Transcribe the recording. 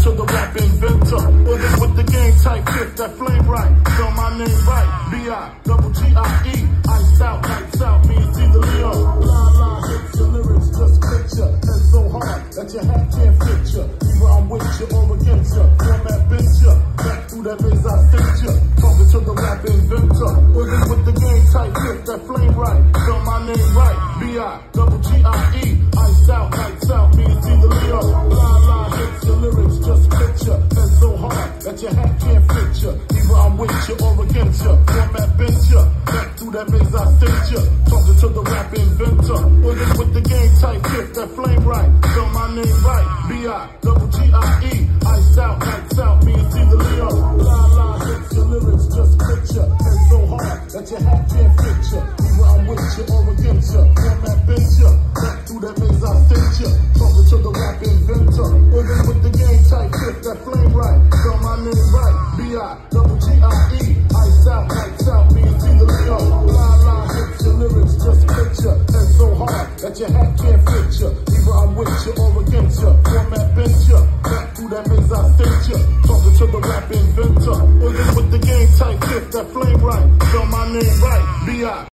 to the rap inventor. Living with the game type fifth, that flame right. Spell my name right, B-I-double-G-I-E. Iced out, lights out, me and Caesar Leo. La hits your lyrics, just picture. And so hard that your hat can't fit ya. Either I'm with you or against ya. Format bitch ya. Back through that maze I sent ya. Talking to the rap inventor. Living with the game type fifth, that flame right. Spell my name right, B-I-double-G-I-E. Iced out, lights out, me and Caesar Leo. La hits your lyrics, just picture. And so hard that your hat can't fit ya. Either I'm with you or against ya. Format bitch ya. Back through that maze I sent ya. Talking to the rap inventor. Living with the game type fifth, that flame right. Spell my name right, B-I-double-G-I-E. Iced out, lights out, me and Caesar Leo. La hits your lyrics, just picture. And so hard that your hat can't fit ya. Either I'm with you or against ya. Format bitch ya. Back through that maze I sent ya. Talking to the rap inventor. Living with the game type fifth, that flame right. Spell my name right, B-I-double-G-I-E. Iced out, lights out, me and Caesar Leo. La hits your lyrics, just picture. And so hard that your hat can't fit ya. Either I'm with you or against ya. Format bitch ya. Back through that maze I sent ya. Talking to the rap inventor. Living with the game type fifth, that flame right. Spell my name right, B-I